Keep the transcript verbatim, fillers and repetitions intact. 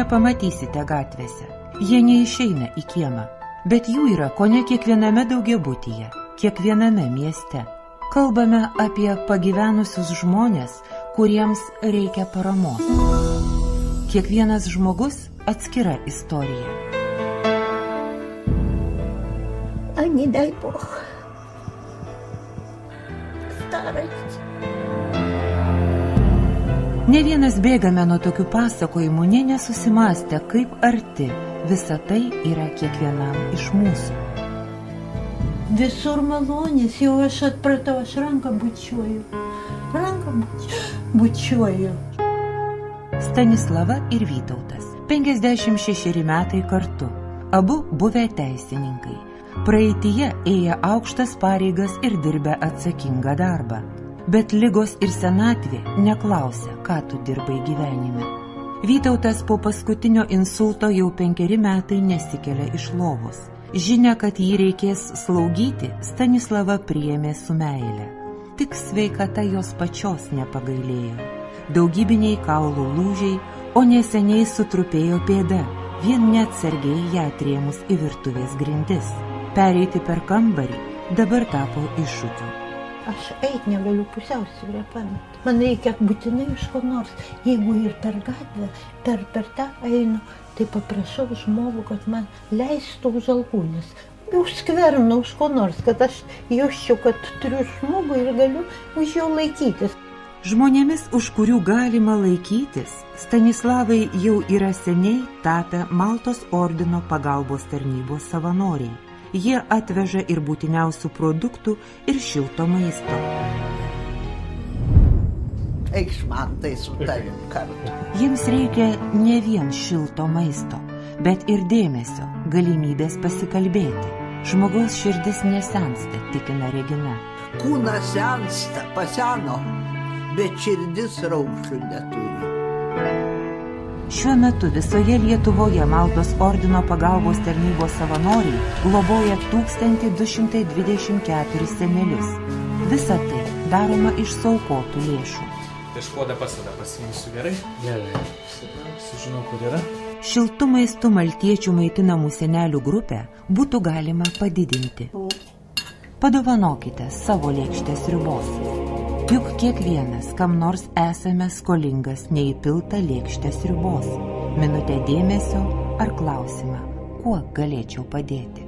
nepamatysite gatvėse. Jie neišeina į kiemą, bet jų yra kone kiekviename daugiabutyje, kiekviename mieste. Kalbame apie pagyvenusius žmonės, kuriems reikia paramos. Kiekvienas žmogus atskira istorija. Ай, не дай Бог. Старость. Ne vienas bėgame nuo tokių pasakojimų, nė nesusimąstę, kaip arti visa tai yra kiekvienam iš mūsų. Visur malonės, jau aš atpratau, aš ranką bučiuoju. Ranką bučiuoju. Stanislava ir Vytautas, penkiasdešimt šešeri metai kartu, abu buvę teisininkai. Praeityje ėję aukštas pareigas ir dirbę atsakingą darbą. Bet ligos ir senatvė neklausia, ką tu dirbai gyvenime. Vytautas po paskutinio insulto jau penkeri metai nesikelia iš lovos. Žinia, kad jį reikės slaugyti, Stanislava priėmė su meile. Tik sveikata jos pačios nepagailėjo. Daugybiniai kaulų lūžiai, o neseniai sutrupėjo pėda, vien neatsargiai ją atrėmus į virtuvės grindis. Pereiti per kambarį dabar tapo iššūkiu. Aš eit negaliu, pusiausvyrą pamet. Man reikia būtinai iš ko nors. Jeigu ir per gatvę, per, per tą einu, tai paprašau žmogų, kad man leistų už alkūnės. Už skverną, už ko nors, kad aš jausčiau, kad turiu žmogų ir galiu už jo laikytis. Žmonėmis, už kurių galima laikytis, Stanislavai jau yra seniai tapę Maltos ordino pagalbos tarnybos savanoriai. Jie atveža ir būtiniausių produktų ir šilto maisto. Eikš man tai su tavim kartu. Jiems reikia ne vien šilto maisto, bet ir dėmesio, galimybės pasikalbėti. Žmogaus širdis nesensta, tikina Regina. Kūnas sensta, paseno, bet širdis rauščių neturi. Šiuo metu visoje Lietuvoje Maltos ordino pagalbos tarnybos savanoriai globoja tūkstantį du šimtai dvidešimt keturis senelius. Visa tai daroma iš suaukotų lėšų. Tai škoda pasada pasiimsiu, gerai? Gerai. Sužinau, kur yra. Šiltu maistu maltiečių maitinamų senelių grupę būtų galima padidinti. Padovanokite savo lėkštės sriubos. Juk kiekvienas, kam nors esame skolingas neįpiltą lėkštę sriubos, minutę dėmesio ar klausimą, kuo galėčiau padėti.